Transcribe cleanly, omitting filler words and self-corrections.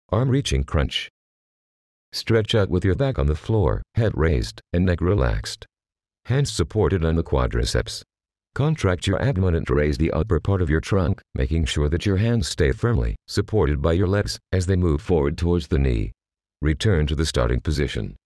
Arm reaching crunch. Stretch out with your back on the floor, head raised, and neck relaxed. Hands supported on the quadriceps. Contract your abdomen and raise the upper part of your trunk, making sure that your hands stay firmly supported by your legs as they move forward towards the knee. Return to the starting position.